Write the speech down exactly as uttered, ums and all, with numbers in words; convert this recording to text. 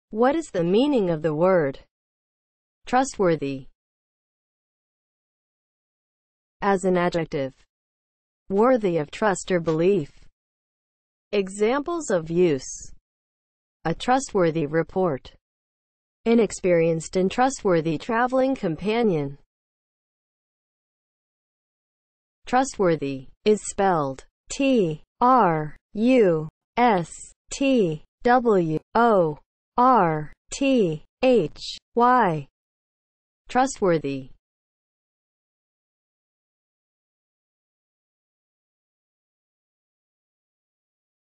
What is the meaning of the word trustworthy? As an adjective, worthy of trust or belief. Examples of use: a trustworthy report, inexperienced and trustworthy traveling companion. Trustworthy is spelled T R U S T W O R T H Y. Trustworthy.